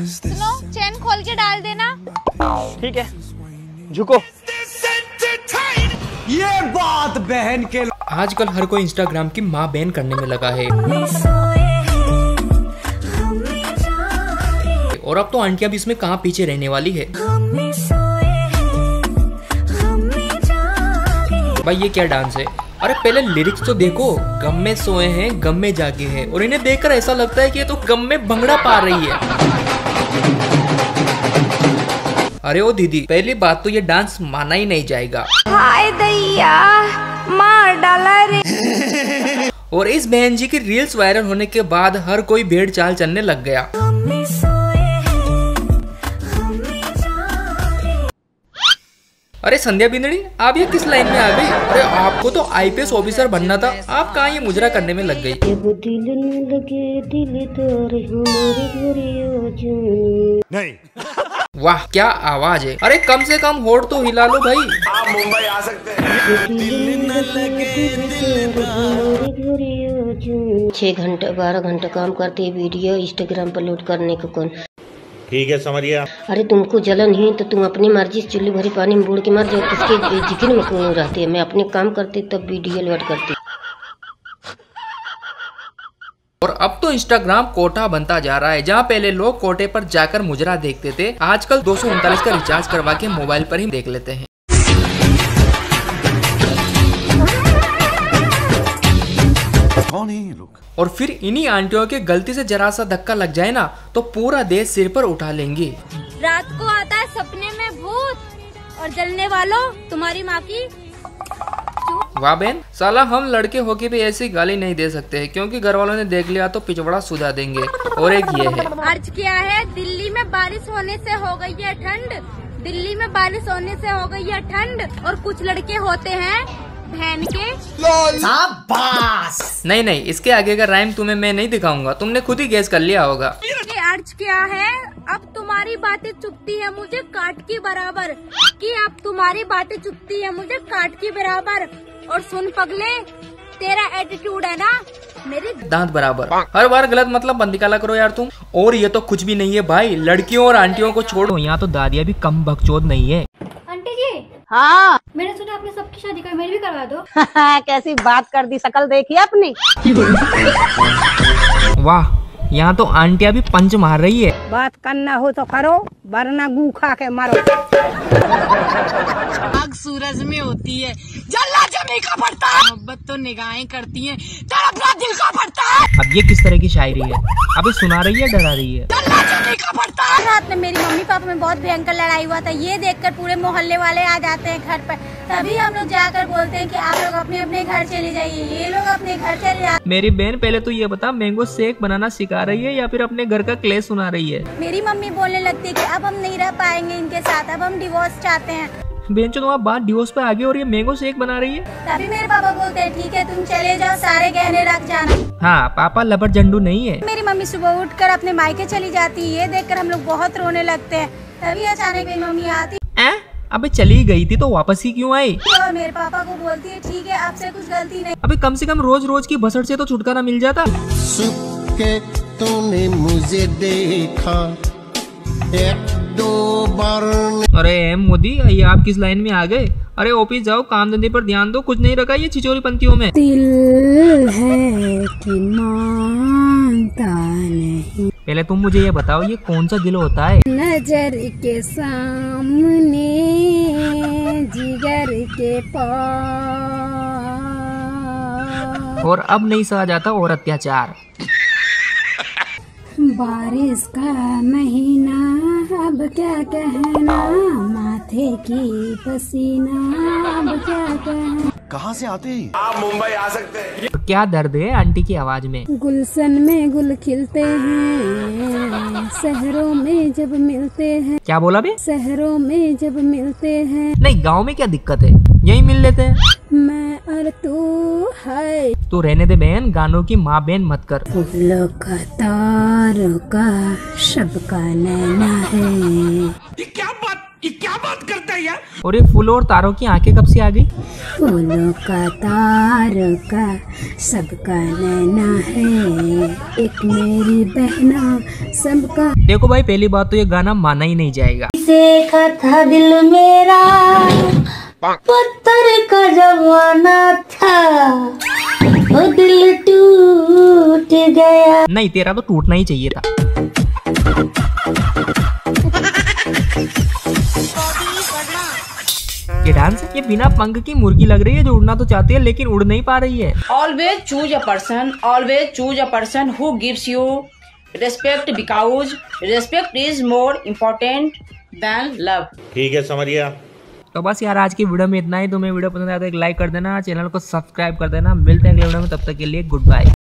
सुनो, चैन खोल के डाल देना। ठीक है, झुको। ये बात बहन के। आजकल हर कोई इंस्टाग्राम की माँ बहन करने में लगा है, और अब तो आंटियां भी इसमें कहाँ पीछे रहने वाली है। भाई ये क्या डांस है? अरे पहले लिरिक्स तो देखो, गम में सोए हैं गम में जागे हैं, और इन्हें देखकर ऐसा लगता है कि ये तो गम में भंगड़ा पा रही है। अरे ओ दीदी, पहली बात तो ये डांस माना ही नहीं जाएगा। हाय दैया, मार डाला रे। और इस बहन जी की रील्स वायरल होने के बाद हर कोई भेड़ चाल चलने लग गया। अरे संध्या बिंदड़ी, आप ये किस लाइन में आ गई? अरे आपको तो आईपीएस ऑफिसर बनना था, आप कहाँ ये मुजरा करने में लग गई? नहीं। वाह क्या आवाज है। अरे कम से कम होठ तो हिला लो भाई। आप मुंबई आ सकते हैं। 6 घंटे 12 घंटे काम करते हैं, वीडियो इंस्टाग्राम पर लोड करने को कौन? ठीक है, समझिए। अरे तुमको जलन ही तो तुम अपनी मर्जी से चुल्ली भरी पानी में बूढ़ के मर जाओ, किसके जिक्र में क्यों रहती है? मैं अपने काम करती तब वीडियो लोड करती। और अब तो इंस्टाग्राम कोटा बनता जा रहा है, जहाँ पहले लोग कोटे पर जाकर मुजरा देखते थे, आजकल 239 का रिचार्ज करवा के मोबाइल पर ही देख लेते हैं। कौन है ये लोग? और फिर इन्हीं आंटियों के गलती से जरा सा धक्का लग जाए ना, तो पूरा देश सिर पर उठा लेंगे। रात को आता है सपने में भूत, और जलने वालों तुम्हारी माँ की। वाह बहन, साला हम लड़के होके भी ऐसी गाली नहीं दे सकते हैं, क्योंकि घर वालों ने देख लिया तो पिछवाड़ा सुझा देंगे। और एक ये है, अर्ज क्या है, दिल्ली में बारिश होने से हो गई है ठंड, दिल्ली में बारिश होने से हो गई है ठंड, और कुछ लड़के होते हैं बहन के। नहीं नहीं, इसके आगे का राइम तुम्हें मैं नहीं दिखाऊंगा, तुमने खुद ही गेस कर लिया होगा। ये अर्ज क्या है, अब तुम्हारी बातें चुभती है मुझे काट की बराबर, कि अब तुम्हारी बातें चुभती है मुझे काट की बराबर। और सुन पगले, तेरा एटीट्यूड है ना मेरी दांत बराबर। हर बार गलत मतलब बंद निकाला करो यार तुम। और ये तो कुछ भी नहीं है भाई, लड़कियों और आंटियों को छोड़ो, यहाँ तो दादिया भी कम बकचोद नहीं है। आंटी जी, हाँ मैंने सुना आपने सबकी शादी कर, मेरी भी करवा दो। कैसी बात कर दी, शकल देखी अपनी। वाह, यहाँ तो आंटिया भी पंच मार रही है। बात करना हो तो करो, वरना गू खा के मारो। आग सूरज में होती है, जलना जमी का पड़ता है, मोहब्बत तो निगाहें करती हैं, तड़पना दिल का पड़ता है। अब ये किस तरह की शायरी है? अभी सुना रही है, डरा रही है? जलना जमी का पड़ता है। रात में मेरी मम्मी पापा में बहुत भयंकर लड़ाई हुआ था, ये देखकर पूरे मोहल्ले वाले आ जाते हैं घर पर, तभी हम लोग जाकर बोलते हैं कि आप लोग अपने अपने घर चले जाइए, ये लोग अपने घर चले जाते। मेरी बहन, पहले तो ये बता, मैंगो शेक बनाना सिखा रही है या फिर अपने घर का क्ले सुना रही है? मेरी मम्मी बोलने लगती है कि अब हम नहीं रह पाएंगे इनके साथ, अब हम डिवोर्स चाहते हैं। बेंचो, तुम आप बात डिवोर्स पे आगे और ये मैंगो शेक बना रही है। तभी मेरे पापा बोलते हैं ठीक है तुम चले जाओ, सारे गहने रख जाना। हाँ, पापा लबर जंडू नहीं है। मेरी मम्मी सुबह उठकर अपने मायके चली जाती है, ये देखकर हम लोग बहुत रोने लगते हैं। तभी अचानक मेरी मम्मी आती अबे चली गई थी तो वापस ही क्यों आई? और मेरे पापा को बोलती है ठीक है आपसे कुछ गलती नहीं। अबे कम से कम रोज रोज की भसड़ से तो छुटकारा मिल जाता। के तूने मुझे देखा एक दो बार। अरे मोदी, ये आप किस लाइन में आ गए? अरे ऑफिस जाओ, काम धंधे पर ध्यान दो, कुछ नहीं रखा ये छिचोरी पंक्तियों में। दिल है कि मानता नहीं। पहले तुम मुझे ये बताओ, ये कौन सा दिल होता है? नजर के सामने जिगर के पास। और अब नहीं सहा जाता और अत्याचार। बारिश का महीना, अब क्या कहना, माथे की पसीना, अब क्या कहना। कहाँ से आते हैं? आप मुंबई आ सकते हैं। तो क्या दर्द है आंटी की आवाज में? गुलशन में गुल खिलते हैं, शहरों में जब मिलते हैं। क्या बोला बे? शहरों में जब मिलते हैं। नहीं, गांव में क्या दिक्कत है, यही मिल लेते हैं। मैं और तू है। तू रहने दे बहन, गानों की माँ बहन मत कर। फूलों का तारों का सबका नैना है। ये क्या बात ये क्या बात करता है यार। और ये फूलों और तारों की आंखें कब से आ गई? फूलों का तारों का सबका नैना है, एक मेरी बहना सबका। देखो भाई, पहली बात तो ये गाना माना ही नहीं जाएगा। देखा था दिल मेरा पत्थर का जमाना था, वो दिल टूट गया। नहीं, तेरा तो टूटना ही चाहिए था। ये डांस, ये बिना पंख की मुर्गी लग रही है जो उड़ना तो चाहती है लेकिन उड़ नहीं पा रही है। Always choose a person who gives you respect because respect is more important than love. ठीक है समरिया। तो बस यार, आज की वीडियो में इतना ही। तुम्हें वीडियो पसंद आया तो एक लाइक कर देना, चैनल को सब्सक्राइब कर देना। मिलते हैं अगले वीडियो में, तब तक के लिए गुड बाय।